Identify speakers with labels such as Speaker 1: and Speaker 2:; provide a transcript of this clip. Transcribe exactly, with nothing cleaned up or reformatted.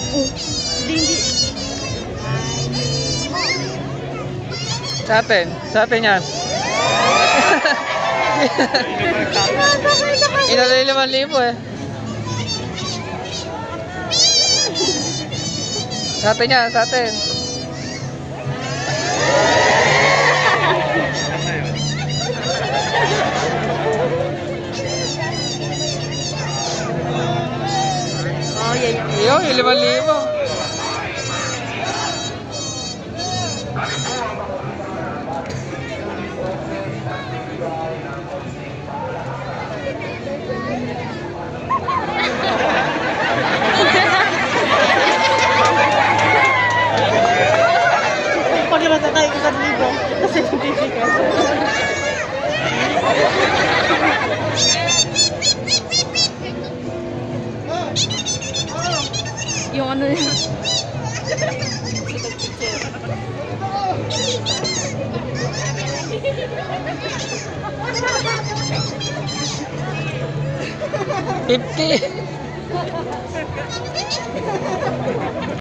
Speaker 1: Hindi, hindi.
Speaker 2: Sa atin. Sa atin yan. Inalay limang libo eh. Sa atin yan, sa atin.
Speaker 1: Oh, yan yung...
Speaker 2: Iyo, yung limang libo.
Speaker 1: Pag naman tayo isang libo, kasi hindi ka. Yung ano yun.
Speaker 2: Fifty.